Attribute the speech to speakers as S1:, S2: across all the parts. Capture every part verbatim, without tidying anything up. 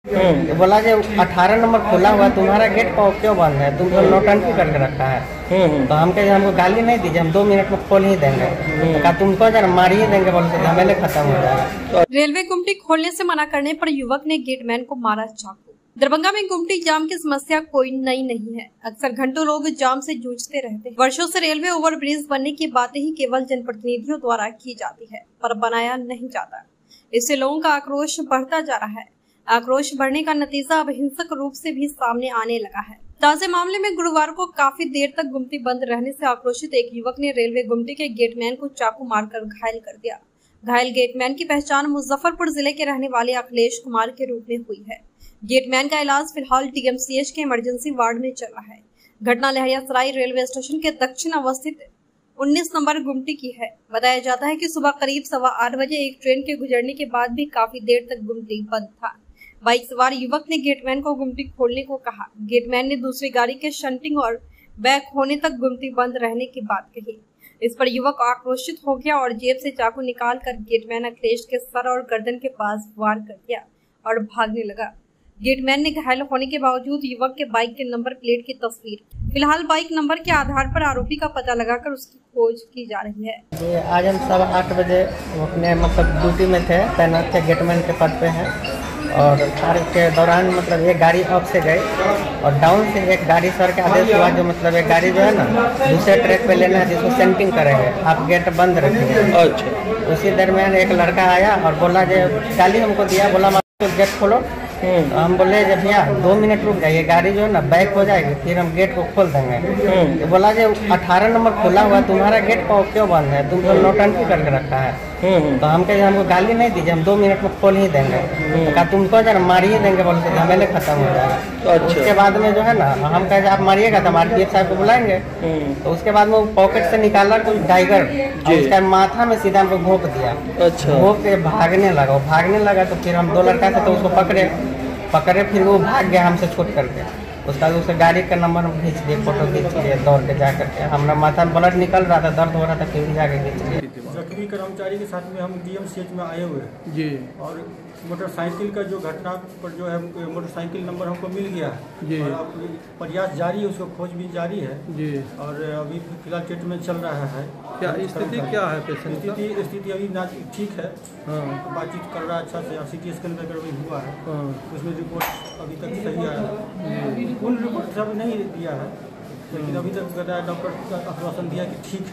S1: बोला जो अठारह नंबर खुला हुआ तुम्हारा गेट क्यों बंद है, तुम तो नौटंकी करके रखा है। तो हम कहे हमको गाली नहीं दीजिए, हम दो मिनट में खोल ही देंगे। तो कहा तुमको जरा मार ही देंगे, बोले तो झमेले खत्म हो जाएगा।
S2: रेलवे गुमटी खोलने से मना करने पर युवक ने गेटमैन को मारा चाकू। दरभंगा में गुमटी जाम की समस्या कोई नई नहीं है, अक्सर घंटों लोग जाम से जूझते रहते हैं। वर्षों से रेलवे ओवरब्रिज बनने की बातें ही केवल जनप्रतिनिधियों द्वारा की जाती है, पर बनाया नहीं जाता। इससे लोगों का आक्रोश बढ़ता जा रहा है। आक्रोश बढ़ने का नतीजा अब हिंसक रूप से भी सामने आने लगा है। ताजे मामले में गुरुवार को काफी देर तक गुमटी बंद रहने से आक्रोशित एक युवक ने रेलवे गुमटी के गेटमैन को चाकू मारकर घायल कर दिया। घायल गेटमैन की पहचान मुजफ्फरपुर जिले के रहने वाले अखिलेश कुमार के रूप में हुई है। गेटमैन का इलाज फिलहाल डीएमसीएच के इमरजेंसी वार्ड में चल रहा है। घटना लहरियासराय रेलवे स्टेशन के दक्षिण अवस्थित उन्नीस नंबर गुमटी की है। बताया जाता है कि सुबह करीब सवा आठ बजे एक ट्रेन के गुजरने के बाद भी काफी देर तक गुमटी बंद था। बाइक सवार युवक ने गेटमैन को गुमटी खोलने को कहा। गेटमैन ने दूसरी गाड़ी के शंटिंग और बैक होने तक गुमटी बंद रहने की बात कही। इस पर युवक आक्रोशित हो गया और जेब से चाकू निकालकर गेटमैन अखिलेश के सर और गर्दन के पास वार कर दिया और भागने लगा। गेटमैन ने घायल होने के बावजूद युवक के बाइक के नंबर प्लेट की तस्वीर, फिलहाल बाइक नंबर के आधार पर आरोपी का पता लगाकर उसकी खोज की जा रही है।
S1: ये आज हम सवा आठ बजे अपने मतलब ड्यूटी में थे, तैनात थे, गेटमैन के पद पे हैं। और कार्य के दौरान मतलब एक गाड़ी अप से गई और डाउन से एक गाड़ी सर के आदेश हुआ, जो मतलब एक गाड़ी जो है ना दूसरे ट्रैक पे लेना है, जिसको सेंटिंग करेंगे, आप गेट बंद रखेंगे। अच्छा। उसी दरमियान एक लड़का आया और बोला जो गाली हमको दिया, बोला गेट खोलो। तो हम बोले जब भैया दो मिनट रुक जाइए, गाड़ी जो है ना बैक हो जाएगी, फिर हम गेट को खोल देंगे। तो बोला जो अठारह नंबर खुला हुआ तुम्हारा गेट क्यों बंद है, तुम तो नौटंकी करके रखा है। तो हम कहे हमको गाली नहीं दीजिए, हम दो मिनट में खोल ही देंगे। तो कहा तुमको जरा मार ही देंगे, बोले तो झमेले खत्म हो जाएगा। अच्छा। उसके बाद में जो है ना हम कहे आप मारिएगा तो हमारे पीएफ साहब को बुलाएंगे। तो उसके बाद में वो पॉकेट से निकाला कोई टाइगर, उसका माथा में सीधा हमको घोंप दिया। अच्छा। घोंप के भागने लगा, वो भागने लगा तो फिर हम दो लड़का थे तो उसको पकड़े पकड़े फिर वो भाग गया हमसे छूट करके। उसका उसके गाड़ी का नंबर हम खींच लिए, फोटो खींच लिए दौड़ के जा करके। हमारा माथा ब्लड निकल रहा था, दर्द हो रहा था, फिर भी जाके खींच लिए।
S3: जख्मी कर्मचारी के साथ में हम डीएमसीएच में आए हुए हैं जी। और मोटरसाइकिल का जो घटना पर जो है मोटरसाइकिल नंबर हमको मिल गया जी। और अब प्रयास जारी है, उसको खोज भी जारी है जी। और अभी फिलहाल ट्रीटमेंट चल रहा है।
S4: क्या स्थिति क्या है पेशेंट की?
S3: स्थिति स्थिति अभी ना ठीक है।
S4: हाँ।
S3: बातचीत कर रहा है अच्छा से, सीटी स्कैन वगैरह भी हुआ है। हाँ। उसमें रिपोर्ट अभी तक सही आया है, फुल रिपोर्ट सब नहीं दिया है, लेकिन अभी तक डॉक्टर का आश्वासन दिया कि ठीक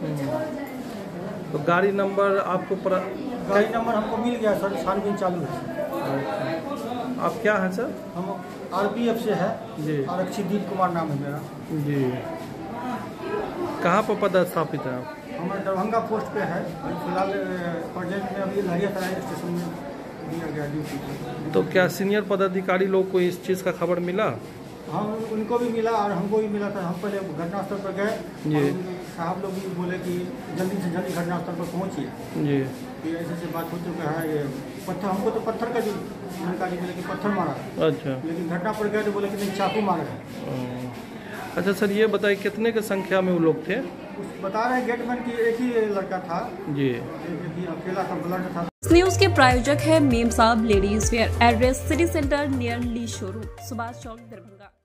S3: है।
S4: तो गाड़ी नंबर आपको पर...
S3: गाड़ी नंबर हमको मिल गया सर, छानबीन चालू है।
S4: आप क्या हैं सर?
S3: हम आरपीएफ से है जी। आरक्षी दीप कुमार नाम है मेरा जी।
S4: कहाँ पर पदस्थापित है आप?
S3: हमारा दरभंगा पोस्ट पे है फिलहाल, प्रोजेक्ट में अभी लहरियासराय स्टेशन में दिया गया ड्यूटी।
S4: तो क्या सीनियर पदाधिकारी लोग को इस चीज़ का खबर मिला?
S3: हम उनको भी मिला और हमको भी मिला था। हम पहले घटनास्थल पर गए, साहब लोग भी बोले कि जल्दी से जल्दी घटनास्थल पर पहुँचिए जी। फिर ऐसे से बात हो चुका है। ये पत्थर, हमको तो पत्थर का जानकारी मिले कि पत्थर मारा। अच्छा। लेकिन घटना पर गए तो बोले कि नहीं चाकू मारा है।
S4: अच्छा सर, ये बताइए कितने की संख्या में वो लोग थे?
S3: बता रहे हैं गेटमैन की एक ही लड़का था जी, एक ही अकेला था, ब्लड था।
S2: न्यूज के प्रायोजक है Mem Sahab ladies wear, address city centre near Lee showroom, Subhash Chowk, Darbhanga.